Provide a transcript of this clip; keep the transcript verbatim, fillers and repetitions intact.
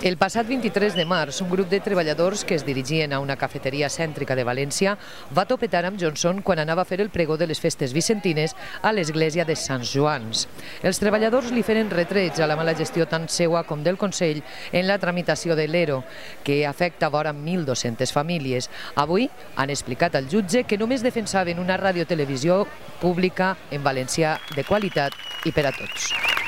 El passat vint-i-tres de març, un grup de treballadors que es dirigien a una cafeteria cèntrica de València va topetar amb Johnson quan anava a fer el pregó de les festes vicentines a l'església de Sant Joans. Els treballadors li feren retrets a la mala gestió tant seua com del Consell en la tramitació de l'E R O, que afecta vora mil dos-centes famílies. Avui han explicat al jutge que només defensaven una radiotelevisió pública en valencià de qualitat i per a tots.